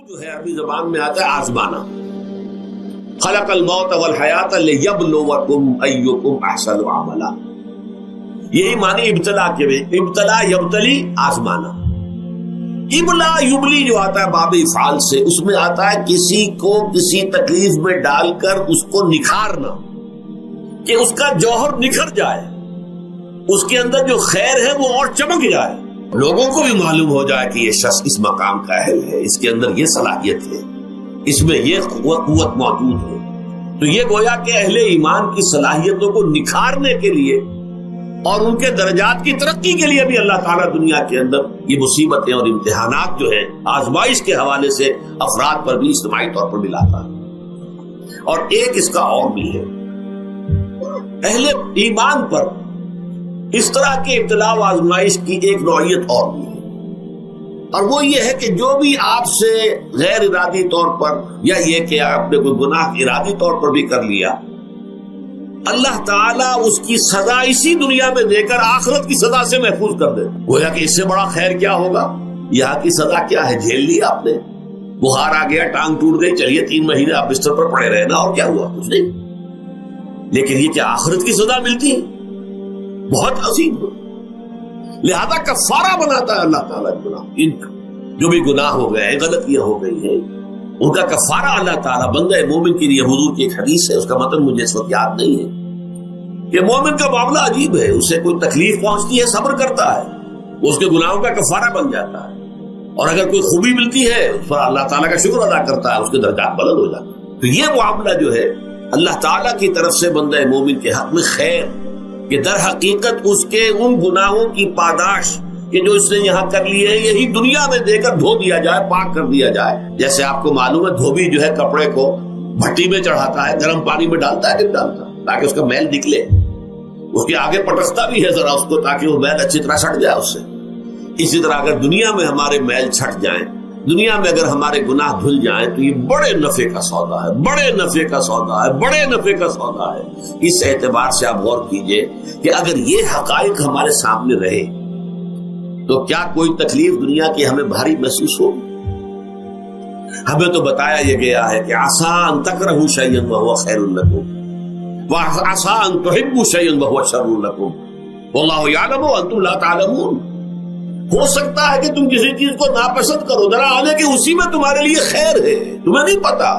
جو ہے عربی زبان میں آتا ہے آزمانا. خلق الموت والحیات لیبلوکم ایکم احسن عملا. یہی معنی ابتلا کے بھی. ابتلا یبتلی آزمانا. ابلا یبلی جو آتا ہے باب افعال سے، اس میں آتا ہے کسی کو کسی تکلیف میں ڈال کر اس کو نکھارنا، کہ اس کا جوہر نکھر جائے، اس کے اندر جو خیر ہے وہ اور چمک جائے، لوگوں کو بھی معلوم ہو جائے کہ یہ شخص اس مقام کا اہل ہے، اس کے اندر یہ صلاحیت ہے، اس میں یہ قوت موجود ہے. تو یہ گویا کہ اہل ایمان کی صلاحیتوں کو نکھارنے کے لیے اور ان کے درجات کی ترقی کے لیے بھی اللہ تعالیٰ دنیا کے اندر یہ مصیبتیں اور امتحانات جو ہیں آزمائش کے حوالے سے افراد پر بھی اجتماعی طور پر بھی لاتا ہے. اور ایک اس کا اور بھی ہے، اہل ایمان پر اس طرح کے ابتلاء و آزمائش کی ایک نوعیت اور بھی ہے، اور وہ یہ ہے کہ جو بھی آپ سے غیر ارادی طور پر یا یہ کہ آپ نے کوئی گناہ ارادی طور پر بھی کر لیا، اللہ تعالیٰ اس کی سزا اسی دنیا میں دے کر آخرت کی سزا سے محفوظ کر دے. گویا کہ اس سے بڑا خیر کیا ہوگا؟ یہاں کی سزا کیا ہے؟ جھیل لیا آپ نے، بخار آ گیا، ٹانگ ٹوٹ گئی، چلیے 3 مہینے آپ بستر پر پڑے رہے نا، اور کیا ہوا؟ کچھ نہیں. لیکن یہ کیا آخرت کی سزا ملتی ہے؟ بہت عظیم. لہذا کفارہ بناتا ہے اللہ تعالیٰ گناہ، ان جو بھی گناہ ہو گئے ہیں، غلطیاں ہو گئی ہیں، ان کا کفارہ اللہ تعالیٰ بندہ مومن کے لیے. حضور کی ایک حدیث ہے، اس کا متن مجھے اس وقت یاد نہیں ہے، کہ مومن کا معاملہ عجیب ہے، اسے کوئی تکلیف پہنچتی ہے صبر کرتا ہے، وہ اس کے گناہوں کا کفارہ بن جاتا ہے، اور اگر کوئی خوبی ملتی ہے اس پر اللہ تعالیٰ کا شکر ادا کرتا ہے، اس کے درجات بلند ہو جاتے ہیں. تو یہ معاملہ جو ہے اللہ تعالیٰ کی طرف سے بندہ مومن کے حق میں خیر، کہ در حقیقت اس کے ان گناہوں کی پاداش کہ جو اس نے یہاں کر لیے ہیں، یہی دنیا میں دے کر دھو دیا جائے، پاک کر دیا جائے. جیسے آپ کو معلوم ہے دھوبی جو ہے کپڑے کو بھٹی میں چڑھاتا ہے، گرم پانی میں ڈالتا ہے، نہیں ڈالتا، تاکہ اس کا میل نکلے، اس کے آگے پٹکتا بھی ہے ذرا اس کو، تاکہ وہ میل اچھی طرح چھٹ جائے اس سے. اسی طرح اگر دنیا میں ہمارے میل چھٹ جائیں، دنیا میں اگر ہمارے گناہ دھل جائیں، تو یہ بڑے نفع کا سودا ہے، بڑے نفع کا سودا ہے، بڑے نفع کا سودا ہے. اس اعتبار سے آپ غور کیجئے کہ اگر یہ حقائق ہمارے سامنے رہے تو کیا کوئی تکلیف دنیا کی ہمیں بھاری محسوس ہو؟ ہمیں تو بتایا یہ گیا ہے کہ عسیٰ ان تکرہوا شیئا وہو خیر لکم وعسیٰ ان تحبوا شیئا وہو شر لکم واللہ یعلم وانتم لا تعلمون. ہو سکتا ہے کہ تم کسی چیز کو ناپسند کرو، ذرا آنے کہ اسی میں تمہارے لیے خیر ہے، تمہیں نہیں پتا،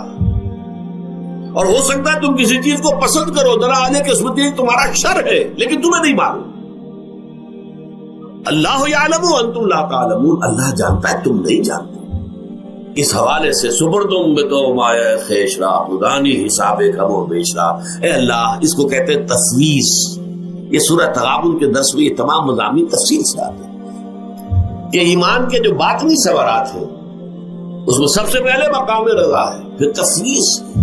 اور ہو سکتا ہے تم کسی چیز کو پسند کرو، ذرا آنے کہ اس میں تمہارا شر ہے، لیکن تمہیں نہیں معلوم. اللہ یعلم وانتم لا تعلمون، اللہ جانتا ہے تم نہیں جانتے. اس حوالے سے سپردم بتو مایا خیش را خدانی حساب کم و بیش را. اے اللہ، اس کو کہتے ہیں تفویض. یہ سورہ تغابن کے درس میں یہ تمام مضامین تفصیل سے آتے ہیں کہ ایمان کے جو باطنی ثمرات ہیں اس میں سب سے پہلے مقام رضا ہے، پھر تفویض،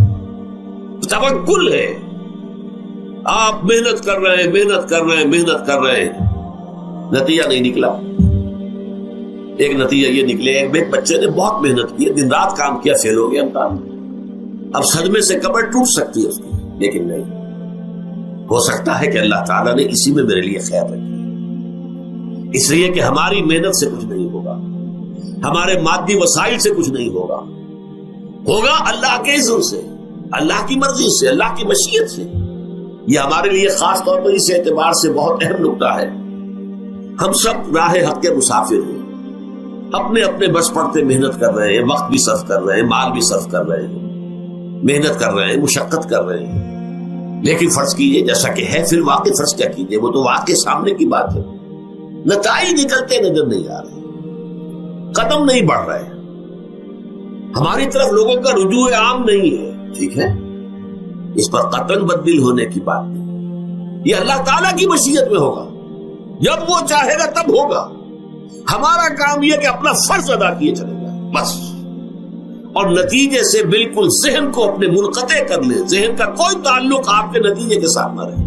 توکل ہے. آپ محنت کر رہے ہیں، محنت کر رہے ہیں، محنت کر رہے ہیں، نتیجہ نہیں نکلا. ایک نتیجہ یہ نکلے، ایک بچے نے بہت محنت کی، دن رات کام کیا، فیل ہو گیا امتحان. اب صدمے سے کمر ٹوٹ سکتی ہے اس کی، لیکن نہیں، ہو سکتا ہے کہ اللہ تعالیٰ نے اسی میں میرے لیے خیر رکھی، اس لیے کہ ہماری محنت سے کچھ نہیں ہوگا، ہمارے مادی وسائل سے کچھ نہیں ہوگا، ہوگا اللہ کے اذن سے، اللہ کی مرضی سے، اللہ کی مشیت سے. یہ ہمارے لیے خاص طور پر اس اعتبار سے بہت اہم نکتہ ہے. ہم سب راہ حق کے مسافر ہیں، اپنے اپنے بس پڑتے محنت کر رہے ہیں، وقت بھی صرف کر رہے ہیں، مال بھی صرف کر رہے ہیں، محنت کر رہے ہیں، مشقت کر رہے ہیں. لیکن فرض کیجئے جیسا کہ ہے، پھر واقع فرض کیا کیجئے، وہ تو واقع سامنے کی بات ہے، نتائج نکلتے نظر نہیں آ رہے، قدم نہیں بڑھ رہے، ہماری طرف لوگوں کا رجوع عام نہیں ہے. ٹھیک ہے، اس پر قطعاً بدل ہونے کی بات نہیں، یہ اللہ تعالیٰ کی مشیت میں ہوگا، جب وہ چاہے گا تب ہوگا. ہمارا کام یہ کہ اپنا فرض ادا کیے چلے جائیں بس، اور نتیجے سے بالکل ذہن کو اپنے منقطع کر لیں، ذہن کا کوئی تعلق آپ کے نتیجے کے ساتھ نہ رہے.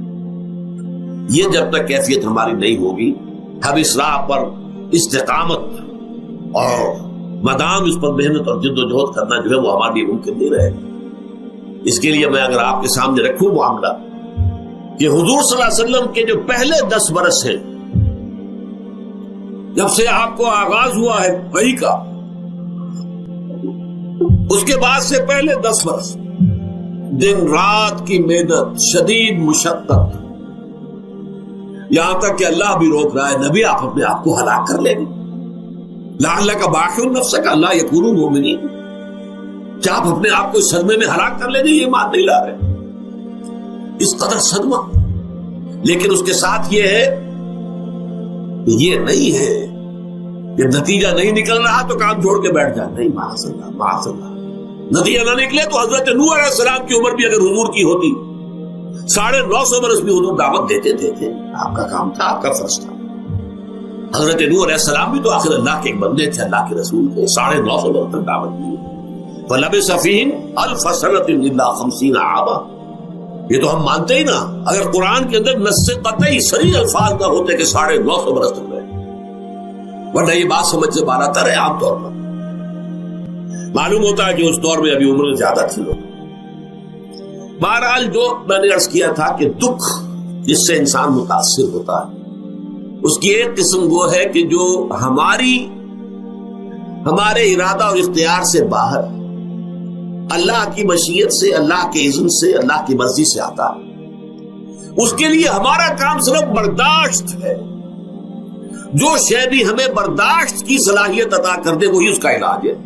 یہ جب تک کیفیت ہماری نہیں ہوگی، ہم اس راہ پر استقامت اور مدام اس پر محنت اور جد و جہد کرنا جو ہے وہ ہمارے لیے ممکن نہیں رہے گا. اس کے لیے میں اگر آپ کے سامنے رکھوں معاملہ کہ حضور صلی اللہ علیہ وسلم کے جو پہلے 10 برس ہیں، جب سے آپ کو آغاز ہوا ہے وحی کا، اس کے بعد سے پہلے 10 برس دن رات کی محنت، شدید مشقت، یہاں تک کہ اللہ بھی روک رہا ہے نبی آپ اپنے آپ کو ہلاک کر لیں گے، لعلک باخع نفسک الا یکونوا مؤمنین، کیا آپ اپنے آپ کو اس صدمے میں ہلاک کر لیں گے؟ یہ ایمان نہیں لا رہے، اس قدر صدمہ۔ لیکن اس کے ساتھ یہ ہے، یہ نہیں ہے کہ نتیجہ نہیں نکل رہا تو کام چھوڑ کے بیٹھ جائے، نہیں، معاذ اللہ معاذ اللہ، نتیجہ نہ نکلے تو حضرت نوح علیہ السلام کی عمر بھی اگر حضور کی ہوتی 950 برس بھی حضور دعوت دیتے تھے، آپ کا کام تھا، آپ کا فرض تھا۔ حضرت نوح علیہ السلام بھی تو آخر اللہ کے ایک بندے تھے، اللہ کے رسول تھے، 950 برس تک دعوت دی۔ فَلَبِثَ فِيهِمْ أَلْفَ سَنَةٍ إِلَّا 50 عَامًا، یہ تو ہم مانتے ہی نا، اگر قرآن کے اندر نص قطعی صریح الفاظ نہ ہوتے کہ 950 برس تک رہے، ورنہ یہ بات سمجھ سے بالا تر ہے۔ عام طور پر معلوم ہوتا ہے کہ اس دور میں ابھی عمر زیادہ تھی لوگ۔ بہرحال جو میں نے عرض کیا تھا کہ دکھ جس سے انسان متاثر ہوتا ہے اس کی ایک قسم وہ ہے کہ جو ہمارے ارادہ اور اختیار سے باہر، اللہ کی مشیت سے، اللہ کے اذن سے، اللہ کی مرضی سے آتا ہے، اس کے لیے ہمارا کام صرف برداشت ہے۔ جو شے بھی ہمیں برداشت کی صلاحیت عطا کر دے وہی اس کا علاج ہے۔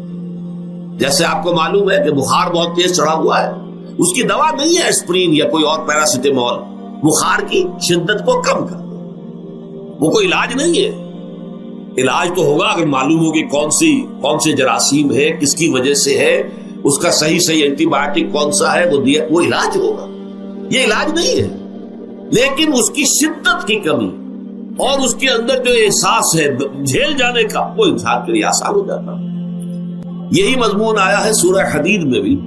جیسے آپ کو معلوم ہے کہ بخار بہت تیز چڑھا ہوا ہے، اس کی دوا نہیں ہے اسپرین یا کوئی اور پیراسیٹامول، بخار کی شدت کو کم کر دے، وہ کوئی علاج نہیں ہے۔ علاج تو ہوگا اگر معلوم ہوگی کون سے جراثیم ہے، کس کی وجہ سے ہے، اس کا صحیح اینٹی بایوٹک کون سا ہے، وہ علاج ہوگا۔ یہ علاج نہیں ہے، لیکن اس کی شدت کی کمی اور اس کے اندر جو احساس ہے جھیل جانے کا، وہ انسان کے لیے آسان ہو جاتا ہے۔ یہی مضمون آیا ہے سورہ حدید میں بھی،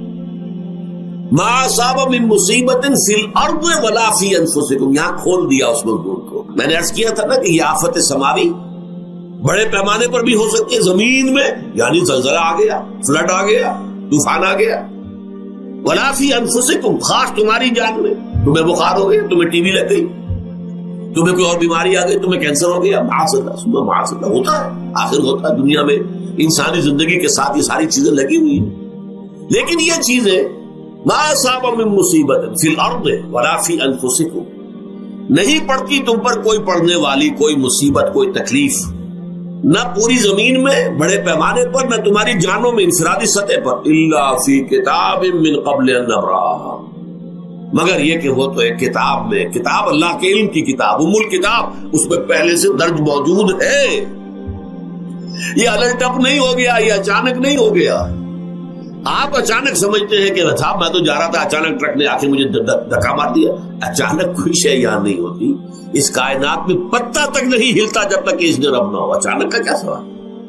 ما اصاب من مصیبت فی الارض ولا فی انفسکم، یہاں کھول دیا اس مضمون کو۔ میں نے عرض کیا تھا نا کہ یہ آفت سماوی بڑے پیمانے پر بھی ہو سکتی ہے، زمین میں یعنی زلزلہ آ گیا، فلڈ آ گیا، طوفان آ گیا، ولا فی انفسکم، خاص تمہاری جان میں، تمہیں بخار ہو گیا، تمہیں ٹی بی لگ گئی، تمہیں کوئی اور بیماری آ گئی، تمہیں کینسر ہو گیا، معاذ اللہ ہوتا ہے، آخر ہوتا ہے، دنیا میں انسانی زندگی کے ساتھ یہ ساری چیزیں لگی ہوئی ہیں۔ لیکن یہ چیزیں ما اصاب من مصیبت فی الارض ولا فی انفسکم، نہیں پڑتی تم پر کوئی پڑنے والی کوئی مصیبت، کوئی تکلیف، نہ پوری زمین میں بڑے پیمانے پر، نہ تمہاری جانوں میں انفرادی سطح پر، الا فی کتاب من قبل ان نبرأھا، مگر یہ کہ وہ تو ایک کتاب میں، کتاب اللہ کے علم کی کتاب، ام الکتاب، اس میں پہلے سے درج موجود ہے۔ یہ الٹ اپ نہیں ہو گیا، یہ اچانک نہیں ہو گیا۔ آپ اچانک سمجھتے ہیں کہ صاحب میں تو جا رہا تھا، اچانک ٹرک نے آ کے مجھے دھکا مار دیا۔ اچانک کوئی شے یہاں نہیں ہوتی، اس کائنات میں پتہ تک نہیں ہلتا جب تک کہ اس نے رب نہ ہو۔ اچانک کا کیا سوال؟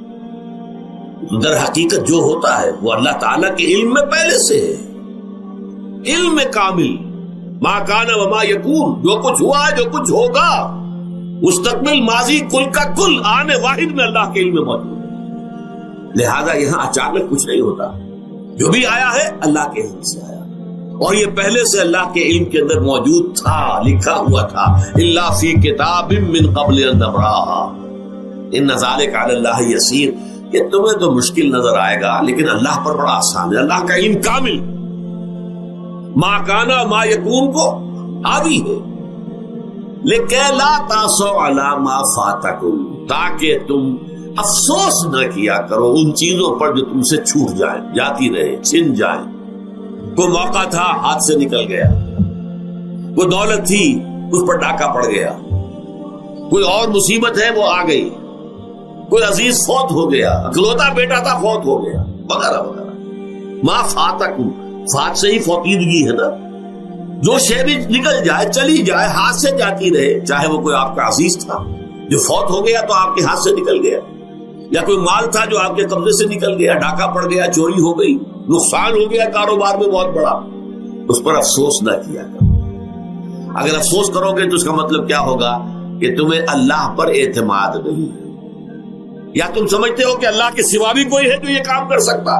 در حقیقت جو ہوتا ہے وہ اللہ تعالیٰ کے علم میں پہلے سے ہے، علم میں کامل، ما کان وما یکون، جو کچھ ہوا ہے، جو کچھ ہوگا، مستقبل، ماضی، کل کا کل آنے واحد میں اللہ کے علم میں موجود ہے۔ لہذا یہاں اچانک کچھ نہیں ہوتا، جو بھی آیا ہے اللہ کے علم سے آیا، اور یہ پہلے سے اللہ کے علم کے اندر موجود تھا، لکھا ہوا تھا، الا فی کتاب من قبل ان نبرأھا ان ذلک علی اللہ یسیر۔ یہ تمہیں تو مشکل نظر آئے گا لیکن اللہ پر بڑا آسان ہے، اللہ کا علم کامل، ما کانا ما یکون کو حاوی ہے۔ لیکن لا تاسوا علی ما فاتکم، تاکہ تم افسوس نہ کیا کرو ان چیزوں پر جو تم سے چھوٹ جائیں، جاتی رہے، چھن جائیں۔ کوئی موقع تھا ہاتھ سے نکل گیا، کوئی دولت تھی اس پر ڈاکہ پڑ گیا، کوئی اور مصیبت ہے وہ آ گئی، کوئی عزیز فوت ہو گیا، اکلوتا بیٹا تھا فوت ہو گیا، وغیرہ وغیرہ۔ ما فاتکم، فات سے ہی فوتیدگی ہے نا، جو شے بھی نکل جائے، چلی جائے، ہاتھ سے جاتی رہے، چاہے وہ کوئی آپ کا عزیز تھا جو فوت ہو گیا تو آپ کے ہاتھ سے نکل گیا، یا کوئی مال تھا جو آپ کے قبضے سے نکل گیا، ڈاکہ پڑ گیا، چوری ہو گئی، نقصان ہو گیا کاروبار میں بہت بڑا، اس پر افسوس نہ کیا کرو۔ اگر افسوس کرو گے تو اس کا مطلب کیا ہوگا کہ تمہیں اللہ پر اعتماد نہیں ہے، یا تم سمجھتے ہو کہ اللہ کے سوا بھی کوئی ہے جو یہ کام کر سکتا۔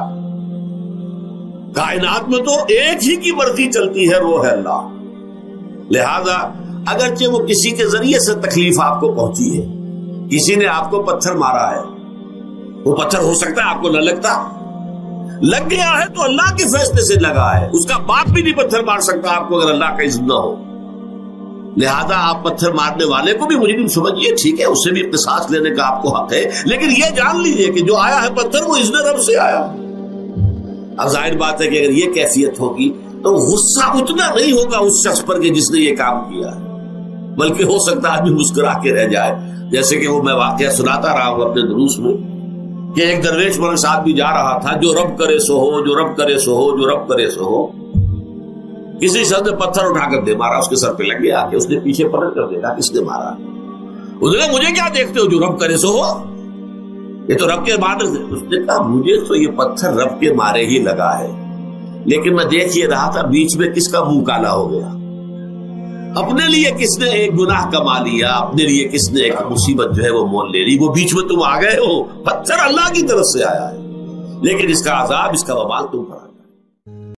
کائنات میں تو ایک ہی کی مرضی چلتی ہے، وہ ہے اللہ۔ لہذا اگرچہ وہ کسی کے ذریعے سے تکلیف آپ کو پہنچی ہے، کسی نے آپ کو پتھر مارا ہے، وہ پتھر ہو سکتا ہے آپ کو نہ لگتا، لگ گیا ہے تو اللہ کے فیصلے سے لگا ہے، اس کا باپ بھی نہیں پتھر مار سکتا آپ کو اگر اللہ کا اذن نہ ہو. لہذا آپ پتھر مارنے والے کو بھی مجرم سمجھیے، ٹھیک ہے، اس سے بھی قصاص لینے کا آپ کو حق ہے، لیکن یہ جان لیجئے کہ جو آیا ہے پتھر وہ اذن رب سے آیا. اب ظاہر بات ہے کہ اگر یہ کیفیت ہوگی تو غصہ اتنا نہیں ہوگا اس شخص پر کہ جس نے یہ کام کیا ہے، بلکہ ہو سکتا ہے آدمی مسکرا کے رہ جائے. جیسے کہ وہ میں واقعہ سناتا رہا ہوں اپنے دروس میں کہ ایک درویش میرے ساتھ بھی جا رہا تھا، جو رب کرے سو ہو، جو رب کرے سو ہو، جو رب کرے سو ہو. کسی شخص نے پتھر اٹھا کر دے مارا، اس کے سر پہ لگ گیا کہ اس نے پیچھے پلٹ کر دیکھا کس نے مارا. اس نے کہا مجھے کیا دیکھتے ہو، جو رب کرے سو ہو، یہ تو رب کے مارے سے. اس نے کہا مجھے تو یہ پتھر رب کے مارے ہی لگا ہے، لیکن میں دیکھ یہ رہا تھا بیچ میں کس کا منہ کالا ہو گیا، اپنے لیے کس نے ایک گناہ کما لیا، اپنے لیے کس نے ایک مصیبت جو ہے وہ مول لے لی، وہ بیچ میں تم آ گئے ہو. پتھر اللہ کی طرف سے آیا ہے، لیکن اس کا عذاب، اس کا وبال تم پر